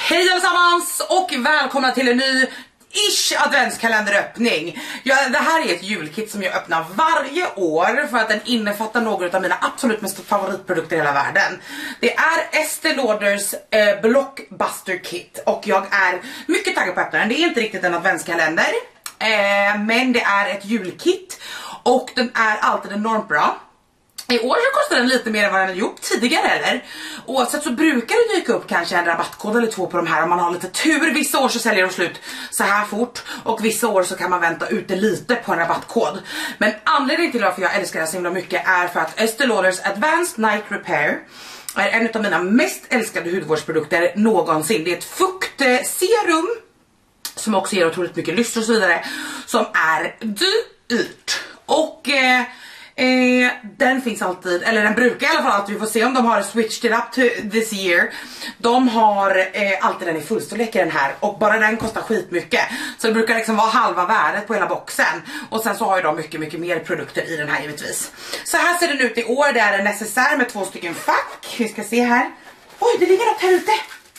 Hej allesammans och välkomna till en ny adventskalenderöppning. Det här är ett julkit som jag öppnar varje år för att den innefattar några av mina absolut mest favoritprodukter i hela världen. Det är Estée Lauders Blockbuster Kit och jag är mycket taggad på att öppna den. Det är inte riktigt en adventskalender, men det är ett julkit och den är alltid enormt bra. I år så kostar den lite mer än vad den har gjort tidigare, eller? Oavsett så brukar det dyka upp kanske en rabattkod eller två på de här om man har lite tur. Vissa år så säljer de slut så här fort och vissa år så kan man vänta ute lite på en rabattkod. Men anledningen till varför jag älskar det så himla mycket är för att Estée Lauders Advanced Night Repair är en av mina mest älskade hudvårdsprodukter någonsin. Det är ett fuktserum som också ger otroligt mycket lyster och så vidare, som är dyrt. Och den finns alltid, eller den brukar i alla fall alltid, vi får se om de har switched it up to this year. De har alltid den i fullstorlek i den här och bara den kostar skitmycket. Så det brukar liksom vara halva värdet på hela boxen. Och sen så har ju de mycket mer produkter i den här givetvis. Så här ser den ut i år, det är en necessär med 2 stycken fack. Vi ska se här. Oj, det ligger något här ute.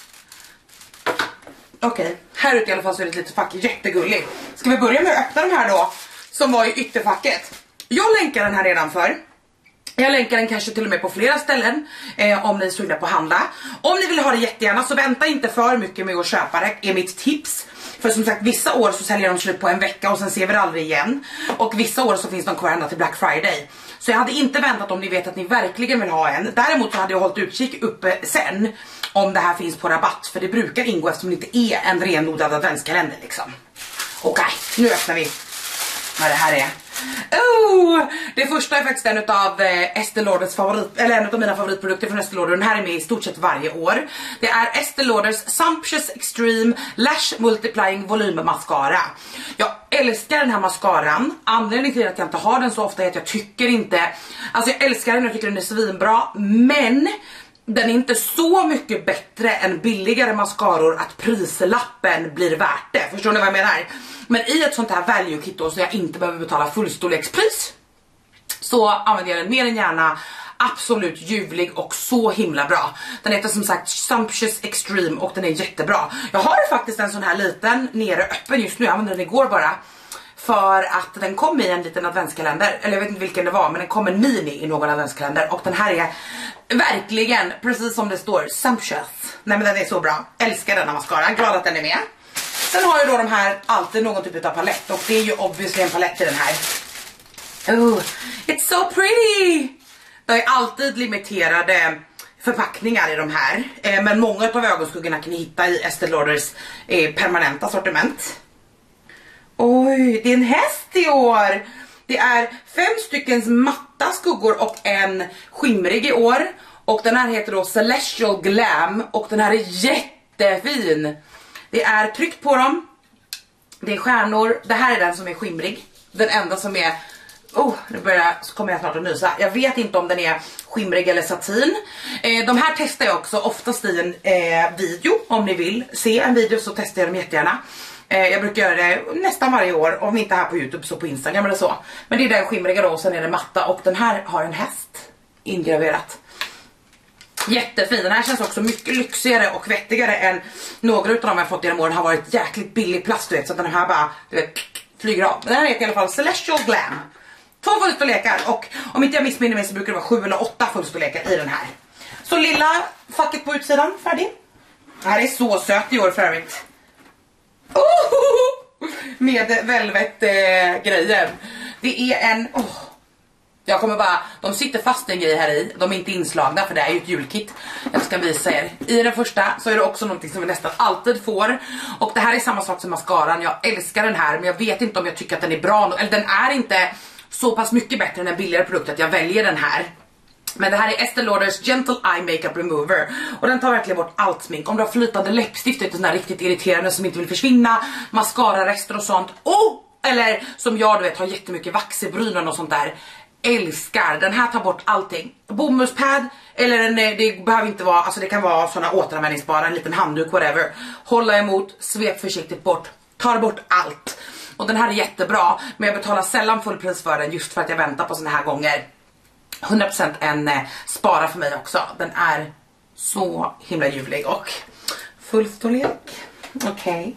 Okej, här ute i alla fall så är det ett litet fack, jättegullig. Ska vi börja med att öppna de här då, som var i ytterfacket. Jag länkar den här redan för. Jag länkar den kanske till och med på flera ställen om ni är sugna på att handla. Om ni vill ha det jättegärna så vänta inte för mycket med att köpa det, är mitt tips. För som sagt, vissa år så säljer de slut på en vecka och sen ser vi det aldrig igen. Och vissa år så finns de kvar ända till Black Friday. Så jag hade inte väntat om ni vet att ni verkligen vill ha en. Däremot så hade jag hållit utkik uppe sen om det här finns på rabatt. För det brukar ingå eftersom det inte är en renodlad adventskalender liksom. Okej, nu öppnar vi vad det här är. Det första är faktiskt en av Estée Lauders en av mina favoritprodukter från Estée Lauder. Den här är med i stort sett varje år. Det är Estée Lauders Sumptuous Extreme Lash Multiplying Volume Mascara. Jag älskar den här mascaran. Anledningen till att jag inte har den så ofta är att jag tycker inte, alltså jag älskar den, jag tycker den är svinbra, men den är inte så mycket bättre än billigare mascaror att prislappen blir värt det. Förstår ni vad jag menar? Men i ett sånt här value kit då, så jag inte behöver betala fullstorlekspris, så använder jag den mer än gärna. Absolut ljuvlig och så himla bra. Den heter som sagt Sumptuous Extreme och den är jättebra. Jag har faktiskt en sån här liten nere öppen just nu. Jag använde den igår bara. För att den kom i en liten adventskalender. Eller jag vet inte vilken det var, men den kom en mini i någon adventskalender. Och den här är verkligen, precis som det står, sumptuous. Nej men den är så bra. Älskar denna mascara, glad att den är med. Sen har ju då de här alltid någon typ av palett. Och det är ju obviously en palett i den här. Oh, it's so pretty! Det är alltid limiterade förpackningar i de här. Men många av ögonskuggorna kan ni hitta i Estée Lauders permanenta sortiment. Oj, det är en häst i år. Det är 5 stycken matta skuggor och en skimrig i år. Och den här heter då Celestial Glam. Och den här är jättefin. Det är tryck på dem. Det är stjärnor. Det här är den som är skimrig. Den enda som är... så kommer jag snart att nysa. Jag vet inte om den är skimrig eller satin. De här testar jag också oftast i en video. Om ni vill se en video så testar jag dem jättegärna. Jag brukar göra det nästan varje år. Om inte här på YouTube så på Instagram eller så. Men det är den skimriga då, och sen är det matta. Och den här har en häst ingraverat. Jättefin, den här känns också mycket lyxigare och vettigare än några av dem jag fått genom åren. Har varit jäkligt billig plast, du vet. Så att den här bara, du vet, flyger av. Den här heter i alla fall Celestial Glam. 2 fullstorlekar, och om inte jag missminner mig så brukar det vara 7 eller 8 fullstorlekar i den här. Så lilla facket på utsidan, färdig. Det här är så söt i år för övrigt. Med velvet grejen. Det är en... Jag kommer bara... De sitter fast i en grej här i. De är inte inslagna för det är ju ett julkit. Jag ska visa er. I den första så är det också någonting som vi nästan alltid får. Och det här är samma sak som mascaran. Jag älskar den här, men jag vet inte om jag tycker att den är bra. Eller den är inte så pass mycket bättre än en billigare produkt att jag väljer den här. Men det här är Estée Lauders Gentle Eye Makeup Remover. Och den tar verkligen bort allt smink. Om du har flytande läppstift, ett sån här riktigt irriterande som inte vill försvinna, mascara-rester och sånt. Eller som jag, du vet, har jättemycket vax i brynen och sånt där. Älskar, den här tar bort allting. Bomullspad, eller det behöver inte vara, alltså det kan vara såna återanvändningsbara, en liten handduk, whatever. Hålla emot, svep försiktigt bort, tar bort allt. Och den här är jättebra, men jag betalar sällan full pris för den just för att jag väntar på såna här gånger. 100% en spara för mig också. Den är så himla ljuvlig och fullstorlek. Okej.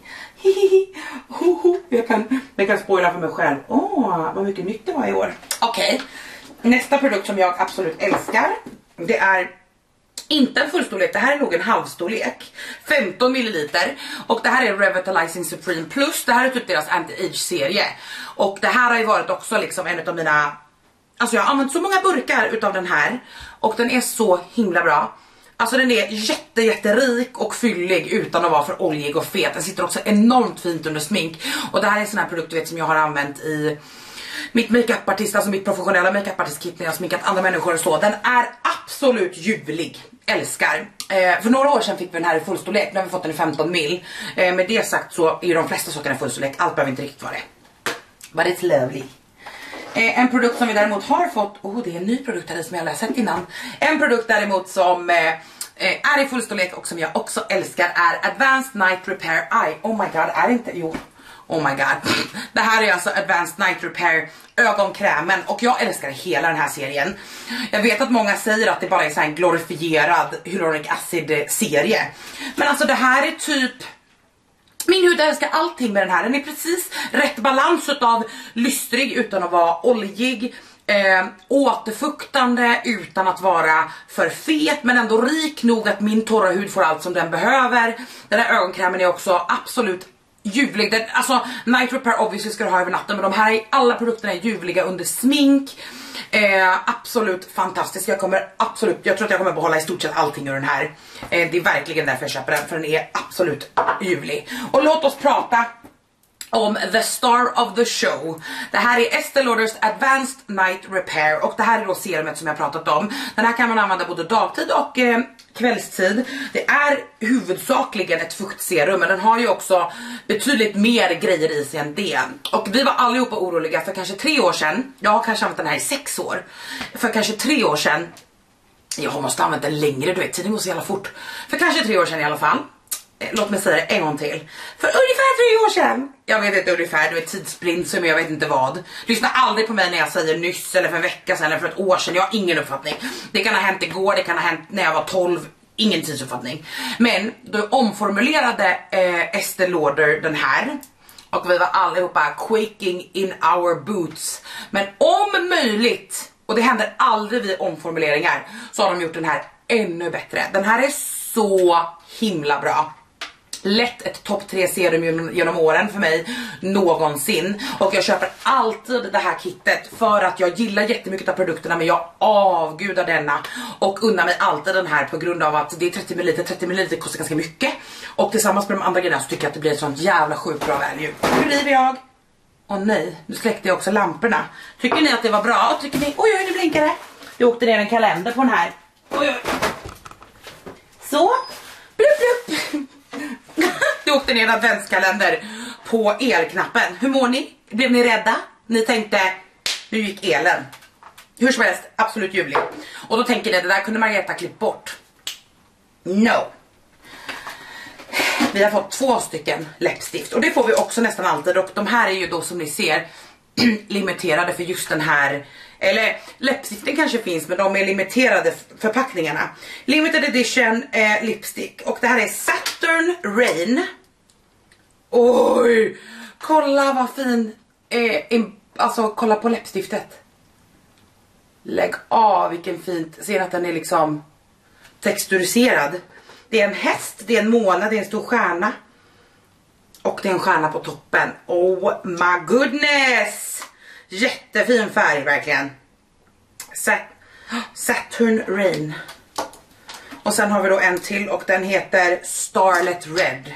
Jag kan spoila för mig själv. Vad mycket nytt det var i år. Okej. Nästa produkt som jag absolut älskar, det är inte en fullstorlek, det här är nog en halvstorlek. 15 ml. Och det här är Revitalizing Supreme Plus. Det här är typ deras anti-age-serie. Och det här har ju varit också liksom en av mina... Alltså jag har använt så många burkar utav den här. Och den är så himla bra. Alltså den är jätterik och fyllig utan att vara för oljig och fet. Den sitter också enormt fint under smink. Och det här är en sån här produkt, du vet, som jag har använt i mitt makeupartist, alltså mitt professionella makeupartist-kit när jag har sminkat andra människor och så. Den är absolut ljuvlig. Älskar. För några år sedan fick vi den här i fullstorlek. Nu har vi fått den i 15 mil. Med det sagt så är ju de flesta sakerna i fullstorlek. Allt behöver inte riktigt vara det. But it's lovely. En produkt som vi däremot har fått, det är en ny produkt här som jag har sett innan. En produkt däremot som är i fullstorlek och som jag också älskar är Advanced Night Repair Eye. Oh my god, är det inte? Jo. Oh my god. Det här är alltså Advanced Night Repair ögonkrämen och jag älskar hela den här serien. Jag vet att många säger att det bara är så här en glorifierad hyaluronic acid serie. Men alltså det här är typ... Min hud älskar allting med den här. Den är precis rätt balans av lystrig utan att vara oljig. Återfuktande utan att vara för fet, men ändå rik nog att min torra hud får allt som den behöver. Den här ögonkrämen är också absolut ljuvlig. Alltså Night Repair obviously ska du ha över natten, men de här alla produkterna är ljuvliga under smink. Absolut fantastisk. Jag tror att jag kommer behålla i stort sett allting ur den här. Det är verkligen därför jag köper den, för den är absolut ljuvlig. Och låt oss prata om the star of the show. Det här är Estée Lauders Advanced Night Repair. Och det här är då serumet som jag pratat om. Den här kan man använda både dagtid och kvällstid. Det är huvudsakligen ett fuktserum, men den har ju också betydligt mer grejer i sig än det. Och vi var allihopa oroliga för kanske 3 år sedan. Jag har kanske använt den här i 6 år. För kanske 3 år sedan. Jag måste använt den längre, du vet, tiden går så jävla fort. För kanske 3 år sedan i alla fall. Låt mig säga det en gång till. För ungefär 3 år sedan. Jag vet inte ungefär, du är tidsblind som jag vet inte vad. Lyssna aldrig på mig när jag säger nyss eller för en vecka sedan eller för ett år sedan. Jag har ingen uppfattning. Det kan ha hänt igår, det kan ha hänt när jag var 12. Ingen tidsuppfattning. Men då omformulerade Estée Lauder den här. Och vi var allihopa quaking in our boots. Men om möjligt, och det händer aldrig vid omformuleringar, så har de gjort den här ännu bättre. Den här är så himla bra. Lätt ett topp 3 serum genom åren för mig någonsin. Och jag köper alltid det här kittet för att jag gillar jättemycket av produkterna, men jag avgudar denna. Och unnar mig alltid den här på grund av att det är 30 ml. 30 ml kostar ganska mycket. Och tillsammans med de andra grejerna så tycker jag att det blir ett sånt jävla sjukt bra value. Hur river jag? Åh nej, nu släckte jag också lamporna. Tycker ni att det var bra? Tycker ni, oj nu blinkar det. Jag åkte ner en kalender på den här. Oj. Så, blup blup. Du åkte ner en adventskalender på elknappen. Hur mår ni? Blev ni rädda? Ni tänkte, nu gick elen. Hur som helst, absolut ljuvlig. Och då tänker ni, det där kunde Margareta klippt bort. No. Vi har fått 2 stycken läppstift. Och det får vi också nästan alltid. Och de här är ju då som ni ser limiterade för just den här. Eller läppstiften kanske finns, men de är limiterade förpackningarna. Limited edition lipstick. Och det här är Saturn Rain. Oj, kolla vad fin. Alltså kolla på läppstiftet. Lägg av, vilken fint. Ser att den är liksom texturiserad. Det är en häst, det är en måne, det är en stor stjärna. Och det är en stjärna på toppen. Oh my goodness. Jättefin färg verkligen. Saturn Rain. Och sen har vi då en till och den heter Starlet Red.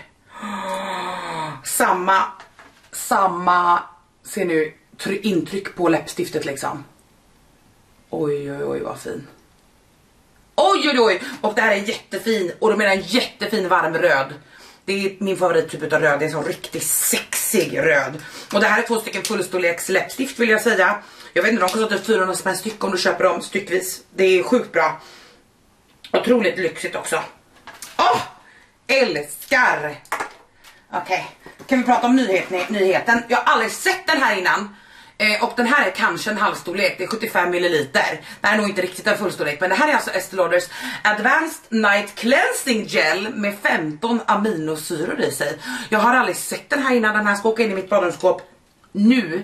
Samma ser nu intryck på läppstiftet liksom. Oj vad fin. Oj. Och det här är jättefin. Och de menar en jättefin varm röd. Det är min favorittyp av röd. Det är en sån riktigt sexig röd. Och det här är 2 stycken fullstorleks läppstift vill jag säga. Jag vet inte, de kostar typ 400 spänn styck om du köper dem styckvis. Det är sjukt bra. Otroligt lyxigt också. Älskar. Okej. Kan vi prata om nyheten? Jag har aldrig sett den här innan. Och den här är kanske en halvstorlek, det är 75 ml. Det här är nog inte riktigt en fullstorlek, men det här är alltså Estée Lauders Advanced Night Cleansing Gel med 15 aminosyror i sig. Jag har aldrig sett den här innan, den här ska åka in i mitt badrumsskåp nu.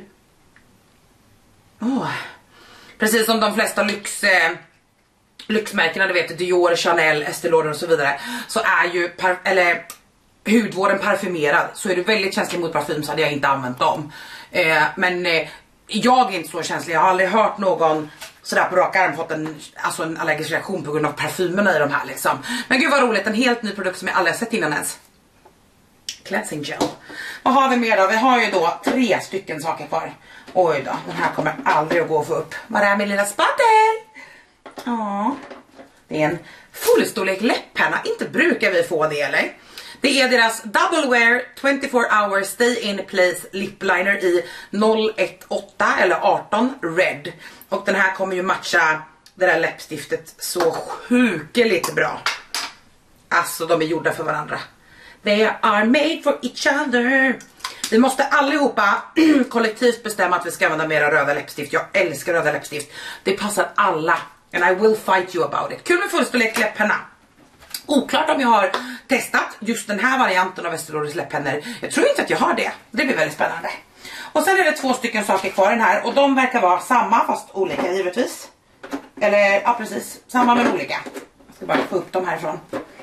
Precis som de flesta lyxmärkena, du vet, Dior, Chanel, Estée Lauder och så vidare, så är ju hudvården parfymerad. Så är du väldigt känslig mot parfym så hade jag inte använt dem. Men jag är inte så känslig. Jag har aldrig hört någon sådär på rak arm fått en allergisk reaktion på grund av parfymerna i de här liksom. Men gud vad roligt, en helt ny produkt som jag aldrig har sett innan ens. Cleansing gel. Vad har vi mer då? Vi har ju då 3 stycken saker kvar. Oj då, den här kommer aldrig att gå att få upp. Var är min lilla spatel? Ja, det är en fullstorlek läpppenna. Inte brukar vi få det, eller? Det är deras Double Wear 24 Hour Stay In Place Lip Liner i 018 eller 18 Red. Och den här kommer ju matcha det där läppstiftet så sjukeligt bra. Alltså, de är gjorda för varandra. They are made for each other. Vi måste allihopa kollektivt bestämma att vi ska använda mera röda läppstift. Jag älskar röda läppstift. Det passar alla. And I will fight you about it. Kul med fullstorlek läpppenna. Oklart om jag har testat just den här varianten av Estée Lauders läpppennor. Jag tror inte att jag har det. Det blir väldigt spännande. Och sen är det 2 stycken saker kvar den här. Och de verkar vara samma fast olika givetvis. Eller, ja precis. Samma men olika. Jag ska bara få upp dem härifrån.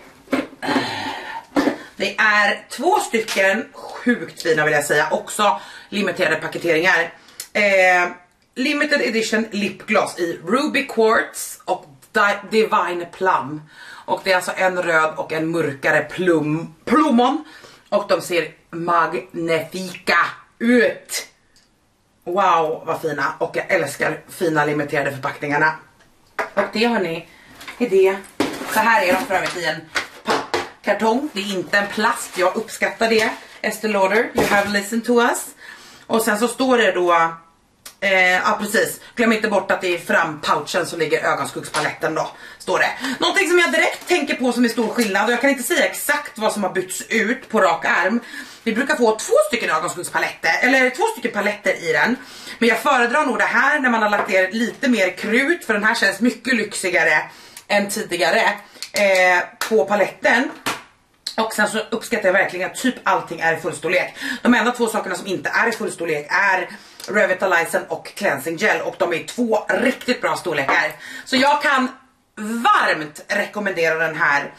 Det är 2 stycken sjukt fina vill jag säga. Också limiterade paketeringar. Limited edition lipgloss i Ruby Quartz och Divine Plum. Och det är alltså en röd och en mörkare plommon. Och de ser magnifika ut. Wow, vad fina. Och jag älskar fina limiterade förpackningarna. Och det hörni, är det. Så här är de för övrigt i en pappkartong. Det är inte en plast, jag uppskattar det. Estée Lauder, you have listened to us. Och sen så står det då... ja precis, glöm inte bort att det är frampouchen så ligger ögonskuggspaletten då, står det. Någonting som jag direkt tänker på som är stor skillnad, och jag kan inte säga exakt vad som har bytts ut på rak arm. Vi brukar få 2 stycken ögonskuggspaletter, eller 2 stycken paletter i den. Men jag föredrar nog det här när man har lagt ner lite mer krut, för den här känns mycket lyxigare än tidigare på paletten. Och sen så uppskattar jag verkligen att typ allting är i fullstorlek. De enda 2 sakerna som inte är i fullstorlek är Revitalizing och Cleansing Gel. Och de är 2 riktigt bra storlekar. Så jag kan varmt rekommendera den här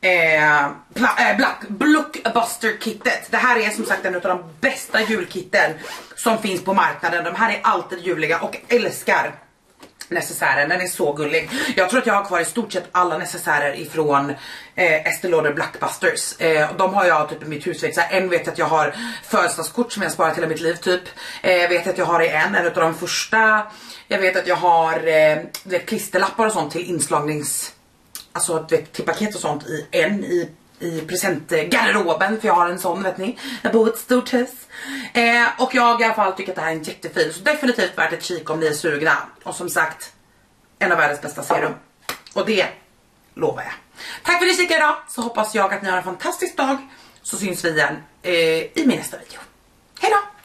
Blockbuster-kittet. Det här är som sagt en av de bästa julkitten som finns på marknaden. De här är alltid juliga och älskar necessären, den är så gullig. Jag tror att jag har kvar i stort sett alla necessärer ifrån Estée Lauder Blockbusters. De har jag typ i mitt husväg. En vet att jag har födelsedagskort som jag sparat hela mitt liv typ. Vet att jag har i en av de första. Jag vet att jag har klisterlappar och sånt till inslagnings, alltså till paket och sånt i en i presentgarderoben, för jag har en sån, vet ni. Jag bor i ett stort hus. Och jag i alla fall tycker att det här är en jättefin. Så definitivt värt ett kik om ni är sugna. Och som sagt, en av världens bästa serum. Och det lovar jag. Tack för att ni kikade idag. Så hoppas jag att ni har en fantastisk dag. Så syns vi igen i min nästa video. Hej då!